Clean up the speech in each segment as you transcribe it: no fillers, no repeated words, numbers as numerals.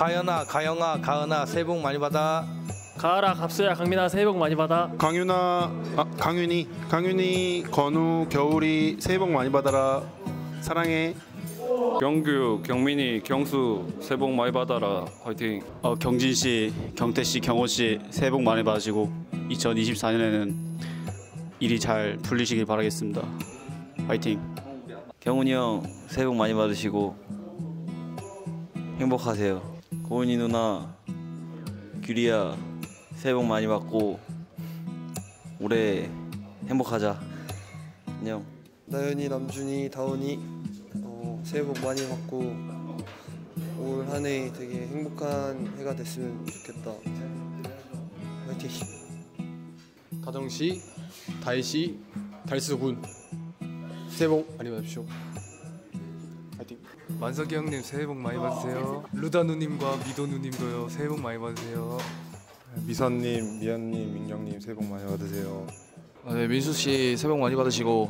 가연아, 가영아, 가은아 새해 복 많이 받아. 가을아, 갑수야, 강민아 새해 복 많이 받아. 강윤이, 건우, 겨울이 새해 복 많이 받아라. 사랑해. 경규, 경민이, 경수 새해 복 많이 받아라. 화이팅. 경진 씨, 경태 씨, 경호 씨 새해 복 많이 받으시고 2024년에는 일이 잘 풀리시길 바라겠습니다. 화이팅. 경훈이 형 새해 복 많이 받으시고 행복하세요. 고은이 누나, 규리야 새해 복 많이 받고 올해 행복하자. 안녕. 나연이, 남준이, 다운이 새해 복 많이 받고 올 한 해 되게 행복한 해가 됐으면 좋겠다. 화이팅. 다정씨, 다혜씨, 달수군 새해 복 많이 받으십시오. 화이팅. 만석이 형님 새해 복 많이 받으세요. 루다 누님과 미도 누님도요 새해 복 많이 받으세요. 미선님, 미연님, 민경님 새해 복 많이 받으세요. 네, 민수 씨 새해 복 많이 받으시고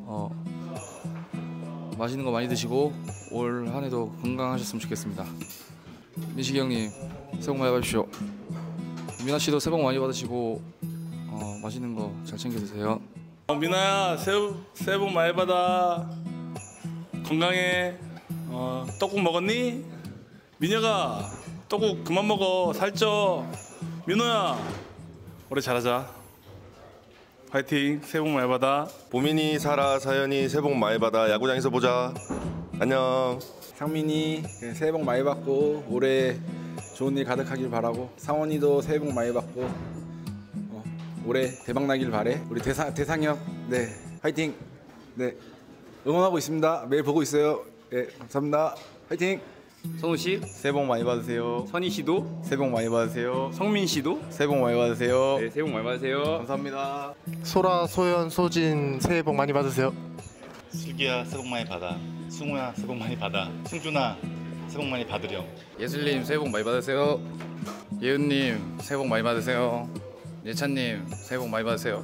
맛있는 거 많이 드시고 올 한 해도 건강하셨으면 좋겠습니다. 민식이 형님 새해 복 많이 받으십시오. 민아 씨도 새해 복 많이 받으시고 맛있는 거 잘 챙겨 드세요. 민아야 새해 복 많이 받아. 건강해. 떡국 먹었니? 민혁아 떡국 그만 먹어. 살쪄. 민호야 올해 잘하자. 화이팅. 새해 복 많이 받아. 보민이, 사라, 사연이 새해 복 많이 받아. 야구장에서 보자. 안녕. 상민이 새해 복 많이 받고 올해 좋은 일 가득하길 바라고, 상원이도 새해 복 많이 받고 올해 대박 나길 바래. 우리 대상혁 네 화이팅. 네 응원하고 있습니다. 매일 보고 있어요. 네 감사합니다. 화이팅. 성우 씨 새해 복 많이 받으세요. 선희 씨도 새해 복 많이 받으세요. 성민 씨도 새해 복 많이 받으세요. 네, 새해 복 많이 받으세요. 감사합니다. 소라, 소연, 소진 새해 복 많이 받으세요. 슬기야 새해 복 많이 받아. 승우야 새해 복 많이 받아. 승준아 새해 복 많이 받으렴. 예슬님 새해 복 많이 받으세요. 예은님 새해 복 많이 받으세요. 예찬님 새해 복 많이 받으세요.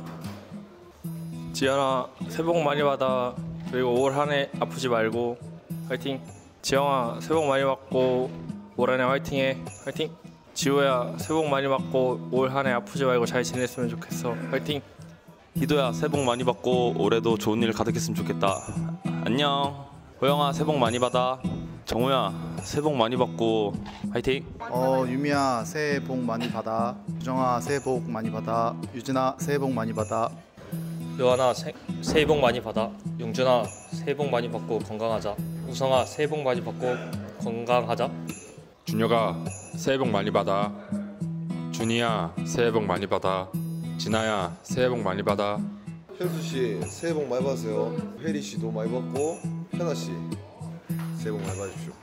지연아 새해 복 많이 받아. 그리고 올 한 해 아프지 말고 화이팅. 지영아 새해 복 많이 받고 올 한 해 화이팅해. 화이팅. 지호야 새해 복 많이 받고 올 한 해 아프지 말고 잘 지냈으면 좋겠어. 화이팅. 희도야 새해 복 많이 받고 올해도 좋은 일 가득했으면 좋겠다. 안녕. 호영아 새해 복 많이 받아. 정우야 새해 복 많이 받고 화이팅. 유미야 새해 복 많이 받아. 유정아 새해 복 많이 받아. 유진아 새해 복 많이 받아. 요한아 새해 복 많이 받아. 용준아 새해 복 많이 받고 건강하자. 우성아 새해 복 많이 받고 건강하자. 준혁아 새해 복 많이 받아. 준이야 새해 복 많이 받아. 진아야 새해 복 많이 받아. 현수씨 새해 복 많이 받으세요. 혜리씨도 많이 받고 현아씨 새해 복 많이 받으십시오.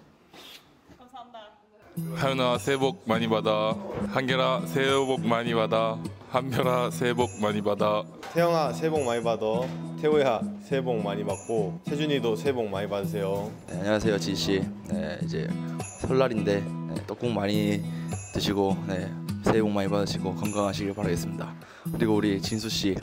하윤아 새해 복 많이 받아. 한결아 새해 복 많이 받아. 한별아 새해 복 많이 받아. 태영아 새해 복 많이 받아. 태호야 새해 복 많이 받고 태준이도 새해 복 많이 받으세요. 네, 안녕하세요 진씨. 네, 이제 설날인데 떡국 많이 드시고 새해 복 많이 받으시고 건강하시길 바라겠습니다. 그리고 우리 진수씨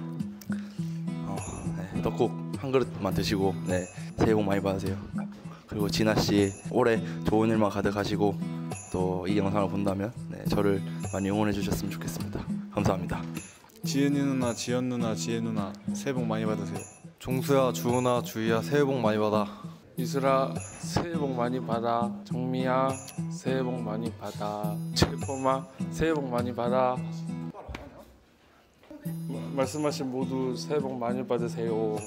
떡국 한 그릇만 드시고 새해 복 많이 받으세요. 그리고 진아씨 올해 좋은 일만 가득하시고 또 이 영상을 본다면 저를 많이 응원해 주셨으면 좋겠습니다. 감사합니다. 지은이 누나, 지연 누나, 지혜 누나 새해 복 많이 받으세요. 종수야, 주은아, 주희야 새해 복 많이 받아. 이슬아 새해 복 많이 받아. 정미야 새해 복 많이 받아. 최범아 새해 복 많이 받아. 말씀하신 모두 새해 복 많이 받으세요.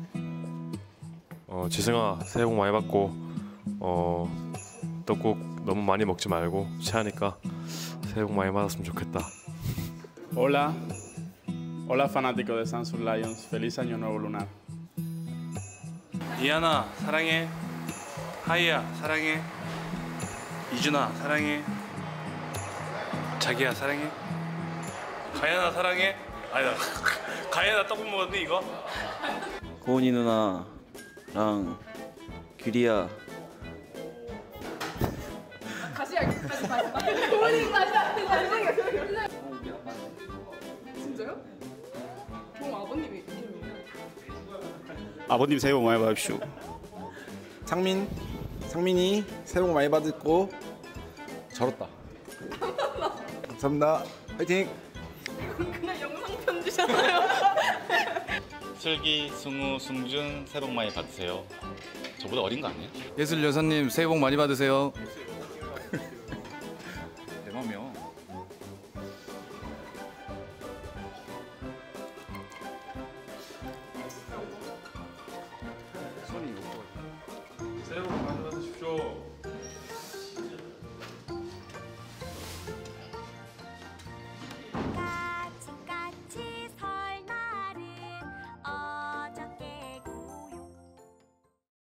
지승아 새해 복 많이 받고 떡국 너무 많이 먹지 말고 체하니까 새해 복 많이 받았으면 좋겠다. Hola, hola fanáticos de Samsung Lions, feliz año nuevo lunar. 이하나 사랑해. 하이야 사랑해. 이준아 사랑해. 자기야 사랑해. 가연아 사랑해. 아니다. 가연아 떡국 먹었니 이거? 고은이 누나랑 규리야 다시 고은이 다시 진짜요? 종 아버님이 아버님 새해 복 많이 받으십시오. 상민이 새해 복 많이 받고 절었다. 감사합니다. 화이팅. 그냥 영상 편지잖아요. 슬기, 승우, 승준 새해 복 많이 받으세요. 저보다 어린 거 아니에요? 예술 여사님 새해 복 많이 받으세요.